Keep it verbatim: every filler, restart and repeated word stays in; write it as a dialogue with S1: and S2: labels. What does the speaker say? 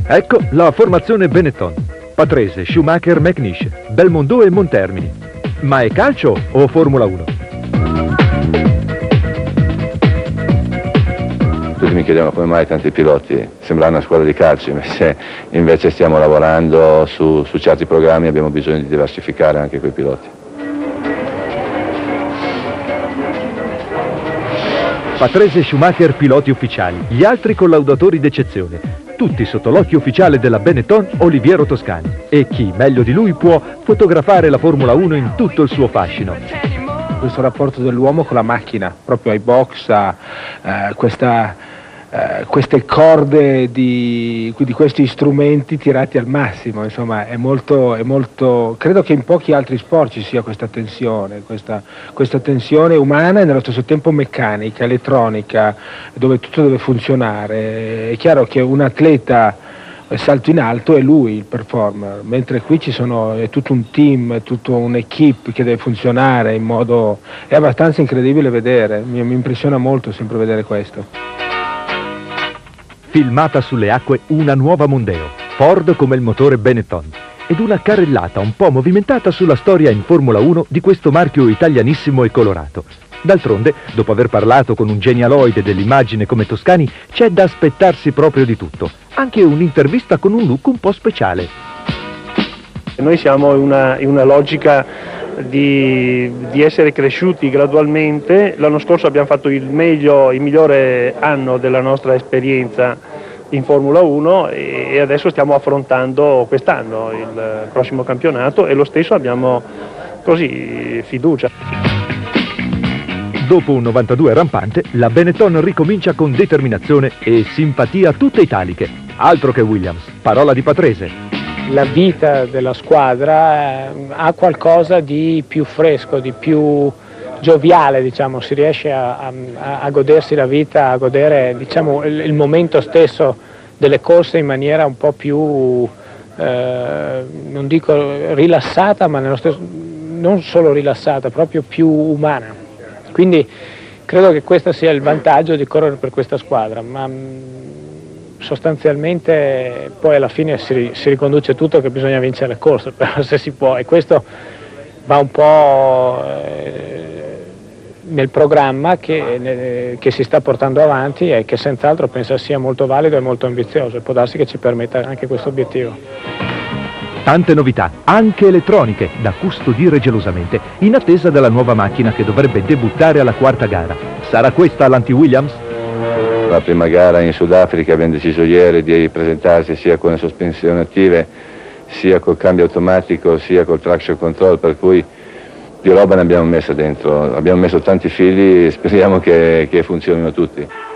S1: Ecco la formazione Benetton. Patrese, Schumacher, McNish, Belmondo e Montermini. Ma è calcio o Formula uno?
S2: Tutti mi chiedono come mai tanti piloti, sembra una squadra di calcio, invece, invece stiamo lavorando su, su certi programmi, abbiamo bisogno di diversificare anche quei piloti.
S1: Patrese e Schumacher piloti ufficiali, gli altri collaudatori d'eccezione, tutti sotto l'occhio ufficiale della Benetton Oliviero Toscani. E chi meglio di lui può fotografare la Formula uno in tutto il suo fascino.
S3: Questo rapporto dell'uomo con la macchina, proprio ai box, a eh, questa, eh, queste corde di, di questi strumenti tirati al massimo, insomma è molto, è molto, credo che in pochi altri sport ci sia questa tensione, questa, questa tensione umana e nello stesso tempo meccanica, elettronica, dove tutto deve funzionare. È chiaro che un atleta salto in alto è lui il performer, mentre qui ci sono, è tutto un team, è tutto un'equipe che deve funzionare in modo, è abbastanza incredibile vedere, mi, mi impressiona molto sempre vedere questo.
S1: Filmata sulle acque una nuova Mondeo, Ford come il motore Benetton, ed una carrellata un po' movimentata sulla storia in Formula uno di questo marchio italianissimo e colorato. D'altronde, dopo aver parlato con un genialoide dell'immagine come Toscani, c'è da aspettarsi proprio di tutto. Anche un'intervista con un look un po' speciale.
S4: Noi siamo in una, in una logica di, di essere cresciuti gradualmente. L'anno scorso abbiamo fatto il meglio, il migliore anno della nostra esperienza in Formula uno e adesso stiamo affrontando quest'anno il prossimo campionato e lo stesso abbiamo così fiducia.
S1: Dopo un novantadue rampante, la Benetton ricomincia con determinazione e simpatia tutte italiche. Altro che Williams, parola di Patrese.
S5: La vita della squadra eh, ha qualcosa di più fresco, di più gioviale, diciamo, si riesce a, a, a godersi la vita, a godere, diciamo, il, il momento stesso delle corse in maniera un po' più, eh, non dico rilassata, ma nello stesso, non solo rilassata, proprio più umana. Quindi credo che questo sia il vantaggio di correre per questa squadra, ma mh, sostanzialmente poi alla fine si, si riconduce tutto che bisogna vincere le corse, però se si può, e questo va un po' eh, nel programma che, che si sta portando avanti e che senz'altro penso sia molto valido e molto ambizioso e può darsi che ci permetta anche questo obiettivo.
S1: Tante novità, anche elettroniche, da custodire gelosamente, in attesa della nuova macchina che dovrebbe debuttare alla quarta gara. Sarà questa l'anti-Williams?
S2: La prima gara in Sudafrica abbiamo deciso ieri di presentarsi sia con le sospensioni attive, sia col cambio automatico, sia col traction control, per cui di roba ne abbiamo messa dentro. Abbiamo messo tanti fili e speriamo che, che funzionino tutti.